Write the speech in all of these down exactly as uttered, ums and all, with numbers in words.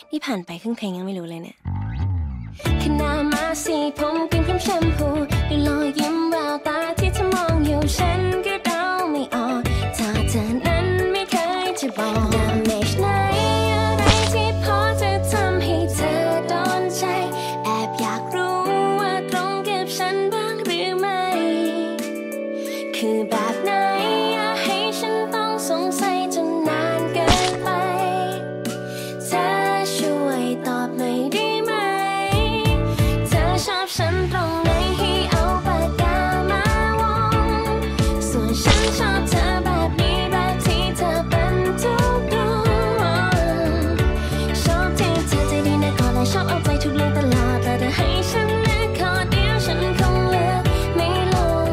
นี่ผ่านไปครึ่งเพลงยังไม่รู้เลยเนี่ยขณะมาสีผมเป็นครีมแชมพูด้วยรอยยิ้มแววตาที่เธอมองอยู่ฉันก็เดาไม่ออกถ้าเธอนั้นไม่เคยจะบอกดาเมจไหนอะไรที่พอจะทำให้เธอโดนใจแอบอยากรู้ว่าตรงกับฉันบ้างหรือไม่คือแบบไหนอยากให้ฉันต้องสงสัยจนนานเกินไปเธอช่วยตอบหน่อยได้ไหมเธอชอบฉันตรงไหนให้เอาปากกามาวงส่วนฉันชอบเธอแบบนี้แบบที่เธอเป็นทุกดวงชอบที่เธอใจดีนะก่อนและชอบเอาใจทุกเรื่องตลอดแต่ถ้าให้ฉันเลือกข้อเดียวฉันคงเลือกไม่ลง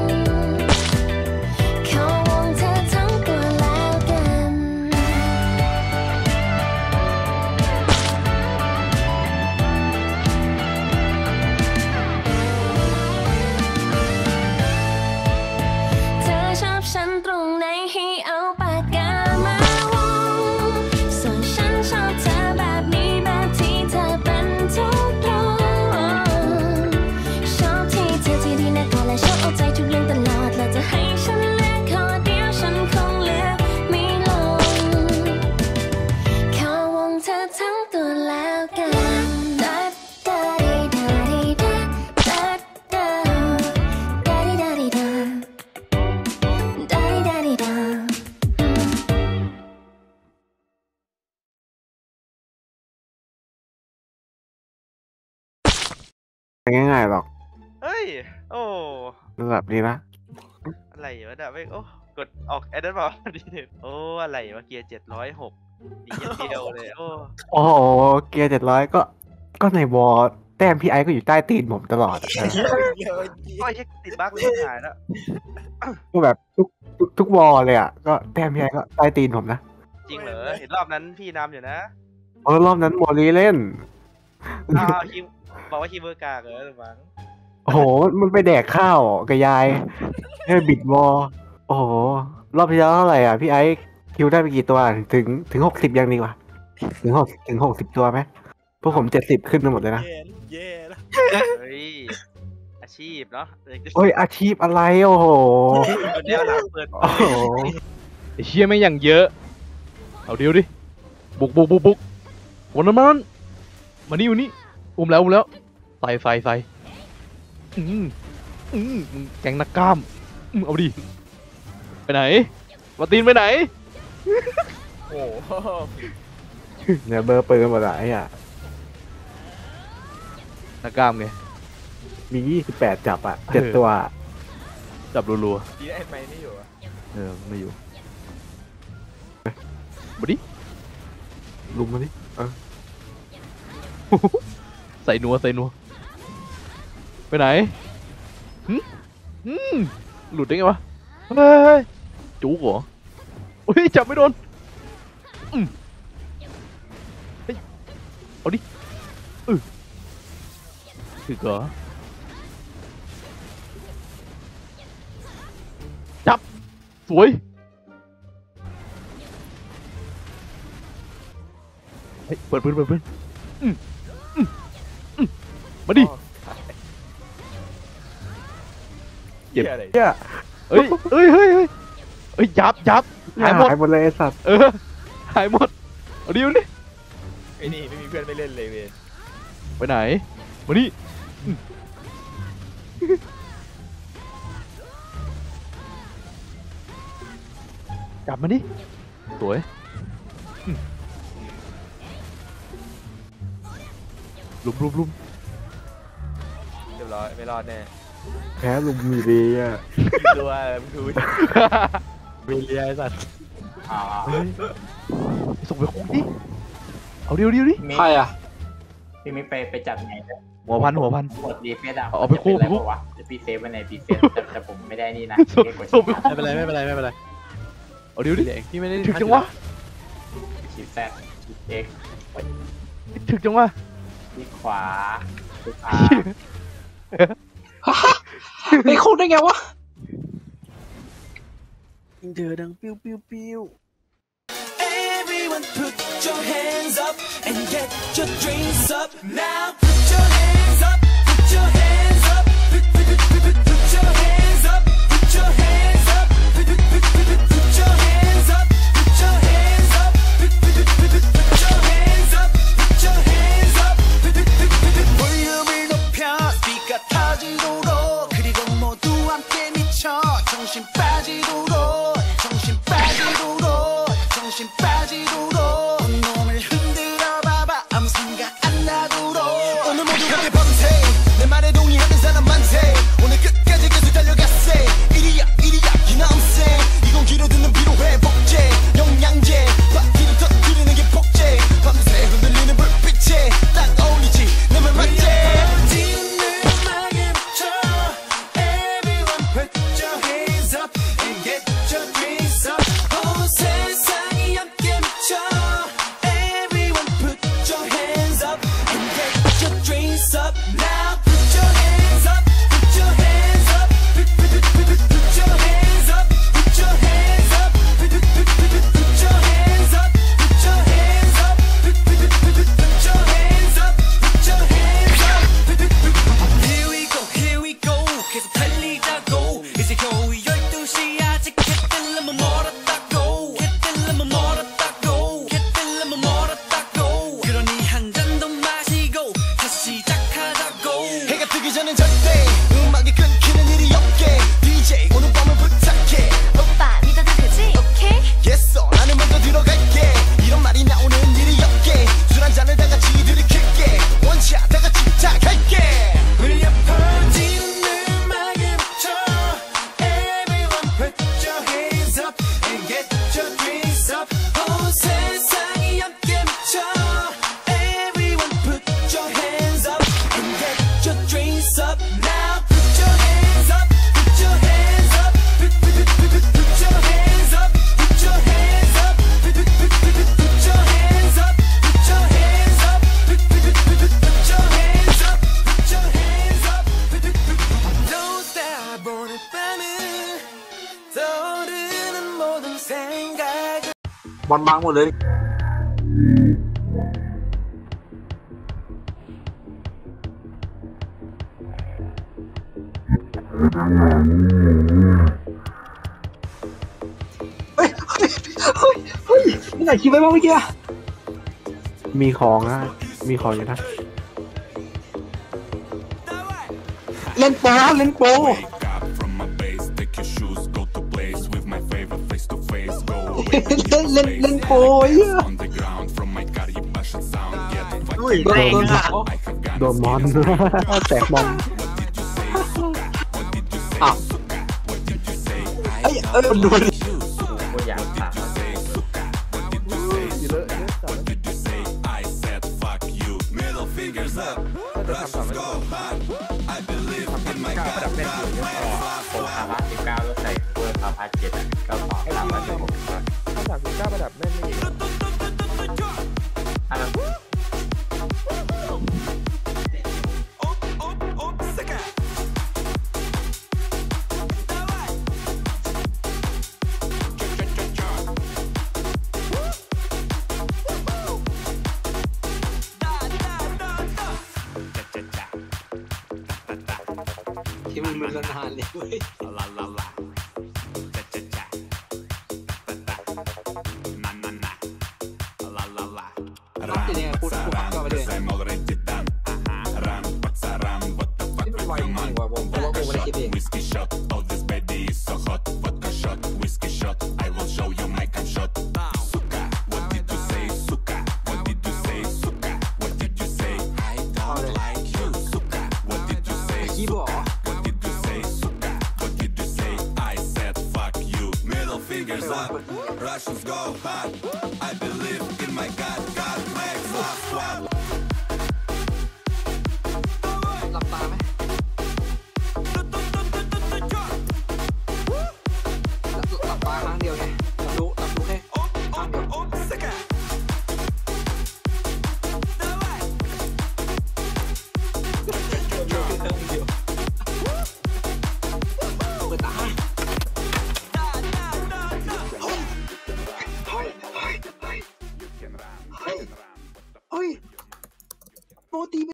เข้าวงเธอทั้งตัวแล้วกันเธอชอบฉันตรงไหนให้เอาปากกามาวงส่วนฉันชอบเธอแบบนี้แบบที่เธอเป็นทุกดวงชอบที่เธอใจดีนะก่อนและชอบเอาใจทุกเรื่องตลอดและจะให้ฉันเลือกข้อเดียวฉันคงเลือกไม่ลงเข้าวงเธอทั้งตัวแล้วกันดัดดาดิดาดิดาดัดดาดาดิดาดิดาดาดิดาดิดาง่ายๆหรอกเฮ้ยโอ้ระดับนี้นะอะไรวะเนี่ยไม่โอ้กดออกแอดเดนบอกดีเด็ดโอ้อะไรวะเกียร์เจ็ดร้อยหกอีกเดียวเลยโอ้โอ้โหเกียร์เจ็ดร้อยก็ก็ในวอลแต้มพี่ไอก็อยู่ใต้ตีนผมตลอดอะก็เช็คติดบั๊กเลยหายแล้วก็แบบทุกทุกทุกวอลเลยอ่ะก็แต้มพี่ไอก็ใต้ตีนผมนะจริงเหรอเห็นรอบนั้นพี่นำอยู่นะเออรอบนั้นโมลีเล่นอ้าวคิมบอกว่าคิมเบอร์กากเหรอหรือมั้งโอ้โหมันไปแดกข้าวกับยายให้บิดวอลโอ้โหรอบที่แล้วเท่าไหร่อ่ะพี่ไอคิวได้ไปกี่ตัวถึงถึงหกสิบยังดีกว่าถึงหกถึงหกสิบตัวไหมพวกผมเจ็ดสิบขึ้นไปหมดเลยนะเย่เย่แล้วเฮ้ยอาชีพเนาะโอ้ยอาชีพอะไรโอ้โหคนแนวหลังเปิดโอ้โหไอ้เชี่ยไม่งอย่างเยอะเอาเดียวดิบุกบุกบุกบุกวันนั้นมันมานี่วันนี้อุ้มแล้วอุ้มแล้วใส่ใส่ใส่อืมอืมมึงแกงนักกล้ามอืมเอาดิไปไหนมาตีนไปไหนโอ้โหเนี่ยเบอร์ปืนหมดอะไอ้อะนักกล้ามไงมียี่สิบแปดจับอะเจ็ดตัวจับรัวดีไอ้ไม้ไม่อยู่อะๆเออไม่อยู่มาดิลุมมาดิเออใส่นัวใส่นัวไปไหนหึอืมหลุดได้ไงวะเฮ้ยจุกเหรอโอ้ยจับไม่โดนอืมเฮ้ยเอาดิเออถึกเหรอจับสวยเฮ้ยเปิดปืนเปิดปืนอืมอืมอืมมาดิ เก็บหี้ยอะไรเนี่ยเอ้ยเอ้ยเฮ้ยเฮ้ยเอ้ยยับยับหายหมดหายหมดเลยไอ้สัตว์เออหายหมดเอาดิเอาดิไอ้นี่ไม่มีเพื่อนไม่เล่นเลยเว้ยไปไหนมานี่อืมจับมาดิสวยอืมลุมลุมลุมเรียบร้อยไม่รอดแน่แพ้ลุมมีดีอะดูว่ามึงดูมีเลียไอ้สัตว์เฮ้ยส่งไปคุกดิเอาเดียวเดียวดิใครอ่ะพี่มิกไปไปจับไงหัวพันหัวพันกดรีเฟซอ่ะเอาไปคู่จะเป็นไปคู่อะไรวะจะพี่เซฟไว้ในพี่เซฟแต่แต่ผมไม่ได้นี่นะส่งไม่กดส่งไปไม่เป็นไรไม่เป็นไรไม่เป็นไรเอาเดียวดิเด็กพี่ไม่ได้ถึกจังวะชิปแซดชิปเอ็กถึกจังวะที่ขวาที่ขาไปคุกได้ไงวะเจอดังปิ้วปิ้วปิ้ว Everyone put your hands up and get your drinks up now. Put your hands up. Put your hands up. Put, put, put, put, put, put your hands up. Put your hands up. Put, put, put, put, put, put your hands up. Put your hands up. Put, put, put, put, put, put your hands up. Put your hands up. Put, put, put, put, put. 볼륨을 높여 스피커 터지도록 그리고 모두 함께 미쳐 정신 빠지도록 정신 빠지도록 정신 빠지도록 온몸을 흔들어 봐봐 아무 생각 안 나도록 오늘 모두 함께 밤새 내 말에 동의하는 사람 많대 오늘 끝까지 계속 달려갔세 이리야 이리야 기남세 이 공기로 듣는 피로회 복제 영양제 바퀴를 터뜨리는 게 복제 밤새 흔들리는 불빛에 딱 어울리지 내 말 맞지 Everyone put your hands up and get your drinks up 온 세상이 함께 미쳐 Everyone put your hands up and get your drinks up now put your hands up put your hands up put, put, put, put, put, put your hands up put your hands up put, put, put, put, put, put your hands up put your hands up put, put, put, put, put, put your hands up put your hands up put, put, put. Here we go here we go 계속 달리자고 이제 겨우 열두 시 아직 캣들라면 멀었다고 캣들라면 멀었다고 캣들라면 멀었다고 그러니 한 잔 더 마시고 다시 시작하자고 해가 뜨기 전엔 절대 음악이 끊기는 일이 없게 디제이 오늘 밤을 부탁해 오빠 믿어도 되지? 오케이? Yes sir 나는 먼저 들어갈게 이런 말이 나오는 일이 없게 술 한 잔을 다 같이 들이킬게 원샷 다 같이 시작할게 울려 퍼지는 음악에 맞춰 Everyone put your hands up and get your drinks up 온 세상이 함께 미쳐 Everyone put your hands up and get your drinks up now put your hands up put your hands up put, put, put, put, put, put your hands up put your hands up put, put, put, put, put, put your hands up put your hands up put, put, put, put, put, put your hands up put your hands up put, put, put. Don't stop 오늘 밤은 떠오르는 모든 생각 บอลบังหมดเลยเฮ้ยเฮ้ยเฮ้ยเฮ้ยนี่ไหนคิดไว้บ้างเมื่อกี้อะมีของนะมีของอยู่นะเล่นโปรเล่นโปร Wake up from my base, take your shoes, go to place with my favorite face to face. Go away, เล่นเล่นเล่นโปรไอ้เหี้ย on the ground from my car, you passion sound. Get fucked โดนโดนหา I have gun. โดนมอน แตกมอนอ้าวไอ้เออมันโดนก็อยากถาม What did you say? I said fuck you. Middle fingers up. Russians go hard. I believe in my God. ผมสามารถสิบเก้าแล้วใส่เวอร์พาพาเจ็ดก็สองสามารถสิบหกถ้าสามสิบเก้าประดับแม่นไม่ดีอันนั้นที่มันมันนานเลยเว้ย La la la. Cha cha cha. Na na na. La la la. Run, pazza, run, 'cause I'm already done. Run, pazza, run, what the fuck with your man? Vodka shot, whiskey shot, all this baby is so hot. Vodka shot, whiskey shot, I will show you my cum shot. Suka, what did you say? Suka, what did you say? Suka, what did you say? I don't like you. Suka, what did you say? ขี้บ่อ What did you say? Suka, what did you say? I said fuck you. Middle fingers up. Russians